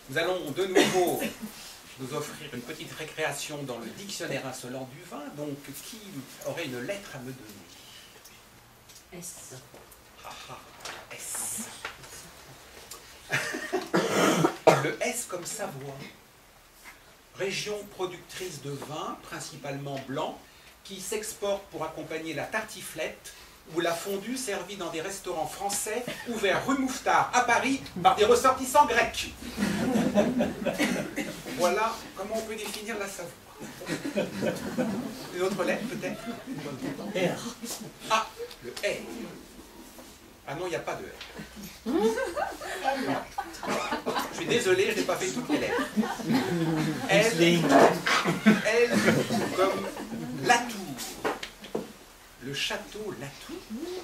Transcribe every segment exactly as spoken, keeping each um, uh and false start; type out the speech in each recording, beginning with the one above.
Nous allons de nouveau nous offrir une petite récréation dans le dictionnaire insolent du vin. Donc, qui aurait une lettre à me donner? S. Ah, ah, S. Le S comme Savoie. Région productrice de vin, principalement blanc, qui s'exporte pour accompagner la tartiflette ou la fondue servie dans des restaurants français ouverts rue Mouffetard à Paris par des ressortissants grecs. Voilà comment on peut définir la Savoie. Une autre lettre peut-être? R. Ah, le R. Ah non, il n'y a pas de R. Je suis désolé, je n'ai pas fait toutes les lettres. L, L comme Latour. Le château Latour.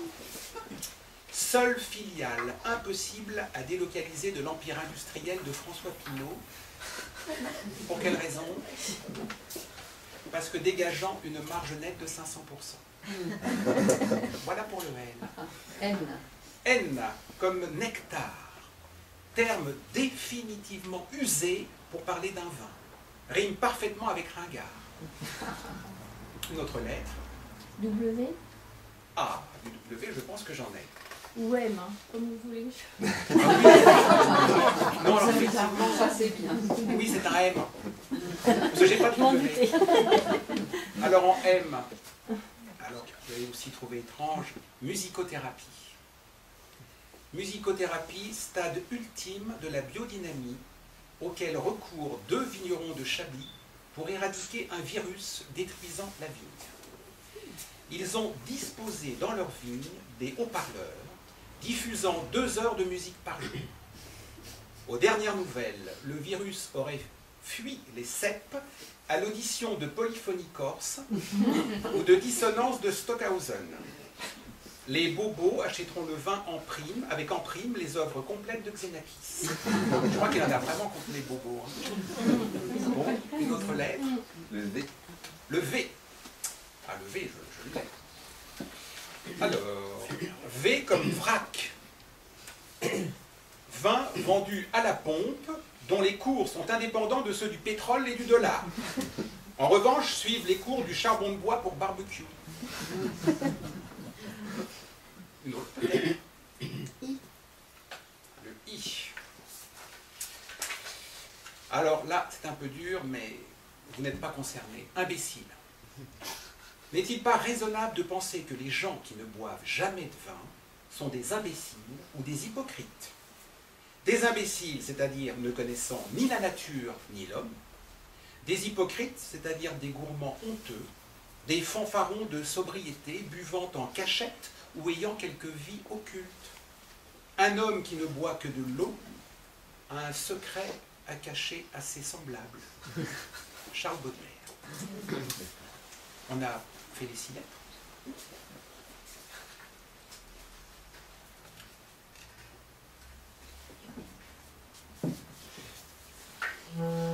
Seule filiale impossible à délocaliser de l'empire industriel de François Pinault. Pour quelle raison? Parce que dégageant une marge nette de cinq cents pour cent. Voilà pour le N. N. N comme nectar. Terme définitivement usé pour parler d'un vin. Rime parfaitement avec ringard. Une autre lettre. W Ah, du W, je pense que j'en ai. ou M, hein, comme vous voulez. Ah oui. Non, alors effectivement, Ça c'est bien. oui, c'est un M. Parce que j'ai pas de Je m'en W. doutais. Alors en M, alors vous avez aussi trouvé étrange, musicothérapie. Musicothérapie, stade ultime de la biodynamie, auquel recourent deux vignerons de Chablis pour éradiquer un virus détruisant la vigne. Ils ont disposé dans leur vigne des haut-parleurs, diffusant deux heures de musique par jour. Aux dernières nouvelles, le virus aurait fui les cèpes à l'audition de polyphonie corse ou de dissonance de Stockhausen. Les bobos achèteront le vin en prime, avec en prime les œuvres complètes de Xenakis. Je crois qu'il en a vraiment contre les bobos. Hein. Bon, une autre lettre. Le V. Le V. Ah, le V, je, je l'ai. Alors, V comme vrac. Vin vendu à la pompe, dont les cours sont indépendants de ceux du pétrole et du dollar. En revanche, suivent les cours du charbon de bois pour barbecue. Une autre lettre. I. Le I. Alors là, c'est un peu dur, mais vous n'êtes pas concerné. Imbécile. N'est-il pas raisonnable de penser que les gens qui ne boivent jamais de vin sont des imbéciles ou des hypocrites? Des imbéciles, c'est-à-dire ne connaissant ni la nature ni l'homme. Des hypocrites, c'est-à-dire des gourmands honteux. Des fanfarons de sobriété buvant en cachette ou ayant quelque vie occulte. Un homme qui ne boit que de l'eau a un secret à cacher à ses semblables. Charles Baudelaire. On a fait les six lettres. Mmh.